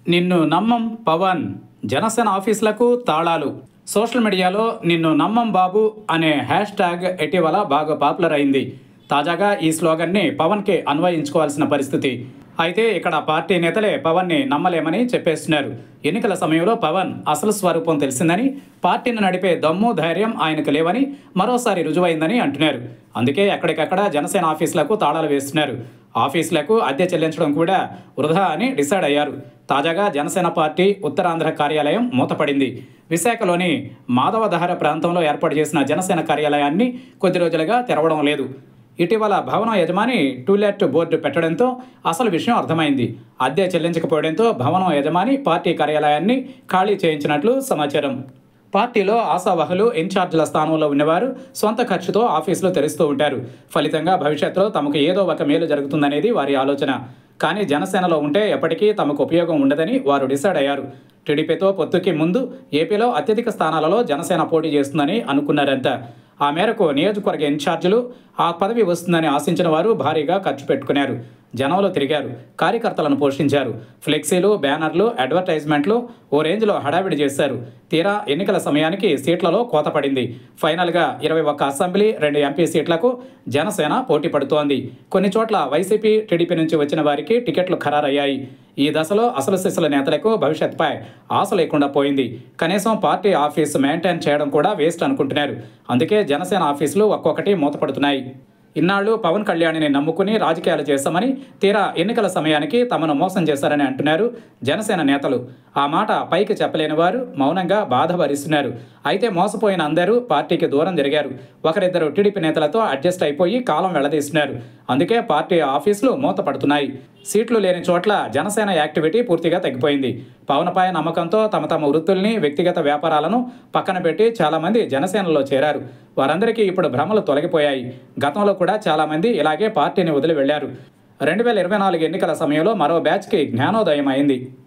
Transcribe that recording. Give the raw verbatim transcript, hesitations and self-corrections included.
నిన్ను నమ్మం పవన్ జనసేన ఆఫీసులకు తాళాలు. సోషల్ మీడియాలో నిన్ను నమ్మం బాబు అనే హ్యాష్ ట్యాగ్ ఇటీవల బాగా పాపులర్ అయింది. తాజాగా ఈ స్లోగన్ని పవన్కి అన్వయించుకోవాల్సిన పరిస్థితి. అయితే ఇక్కడ పార్టీ నేతలే పవన్ని నమ్మలేమని చెప్పేస్తున్నారు. ఎన్నికల సమయంలో పవన్ అసలు స్వరూపం తెలిసిందని, పార్టీని నడిపే దమ్ము ధైర్యం ఆయనకు లేవని మరోసారి రుజువైందని అంటున్నారు. అందుకే ఎక్కడికక్కడ జనసేన ఆఫీసులకు తాళాలు వేస్తున్నారు. ఆఫీసులకు అద్దె చెల్లించడం కూడా వృధా అని డిసైడ్ అయ్యారు. తాజాగా జనసేన పార్టీ ఉత్తరాంధ్ర కార్యాలయం మూతపడింది. విశాఖలోని మాధవదహర ప్రాంతంలో ఏర్పాటు చేసిన జనసేన కార్యాలయాన్ని కొద్ది రోజులుగా తెరవడం లేదు. ఇటీవల భవనం యజమాని టూలెట్ బోర్డు పెట్టడంతో అసలు విషయం అర్థమైంది. అద్దె చెల్లించకపోవడంతో భవనం యజమాని పార్టీ కార్యాలయాన్ని ఖాళీ చేయించినట్లు సమాచారం. పార్టీలో ఆశావహులు, ఇన్ఛార్జీల స్థానంలో ఉన్నవారు సొంత ఖర్చుతో ఆఫీసులు తెరుస్తూ ఉంటారు. ఫలితంగా భవిష్యత్తులో తమకు ఏదో ఒక మేలు జరుగుతుందనేది వారి ఆలోచన. కానీ జనసేనలో ఉంటే ఎప్పటికీ తమకు ఉపయోగం ఉండదని వారు డిసైడ్ అయ్యారు. టీడీపీతో పొత్తుకి ముందు ఏపీలో అత్యధిక స్థానాలలో జనసేన పోటీ చేస్తుందని అనుకున్నారంట. ఆ మేరకు నియోజకవర్గ ఇన్ఛార్జీలు ఆ పదవి వస్తుందని ఆశించిన వారు భారీగా ఖర్చు పెట్టుకున్నారు. జనంలో తిరిగారు, కార్యకర్తలను పోషించారు. ఫ్లెక్సీలు, బ్యానర్లు, అడ్వర్టైజ్మెంట్లు ఓ రేంజ్లో హడావిడి చేశారు. తీరా ఎన్నికల సమయానికి సీట్లలో కోత పడింది. ఫైనల్గా ఇరవై ఒక్క అసెంబ్లీ, రెండు ఎంపీ సీట్లకు జనసేన పోటీ పడుతోంది. కొన్ని చోట్ల వైసీపీ, టీడీపీ నుంచి వచ్చిన వారికి టికెట్లు ఖరారయ్యాయి. ఈ దశలో అసలు సిసల నేతలకు భవిష్యత్తుపై ఆశ లేకుండా పోయింది. కనీసం పార్టీ ఆఫీసు మెయింటైన్ చేయడం కూడా వేస్ట్ అనుకుంటున్నారు. అందుకే జనసేన ఆఫీసులు ఒక్కొక్కటి మూతపడుతున్నాయి. ఇన్నాళ్లు పవన్ కళ్యాణ్ని నమ్ముకుని రాజకీయాలు చేశామని, తీరా ఎన్నికల సమయానికి తమను మోసం చేశారని అంటున్నారు జనసేన నేతలు. ఆ మాట పైకి చెప్పలేని వారు మౌనంగా బాధ భరిస్తున్నారు. అయితే మోసపోయిన అందరూ పార్టీకి దూరం జరిగారు. ఒకరిద్దరు టీడీపీ నేతలతో అడ్జస్ట్ అయిపోయి కాలం వెళ్లదీస్తున్నారు. అందుకే పార్టీ ఆఫీసులు మూతపడుతున్నాయి. సీట్లు లేని చోట్ల జనసేన యాక్టివిటీ పూర్తిగా తగ్గిపోయింది. పవన్పై నమ్మకంతో తమ తమ వృత్తుల్ని, వ్యక్తిగత వ్యాపారాలను పక్కన పెట్టి చాలామంది జనసేనలో చేరారు. వారందరికీ ఇప్పుడు భ్రమలు తొలగిపోయాయి. గతంలో కూడా చాలామంది ఇలాగే పార్టీని వదిలి వెళ్లారు. రెండు వేల ఇరవై నాలుగు ఎన్నికల సమయంలో మరో బ్యాచ్కి జ్ఞానోదయం అయింది.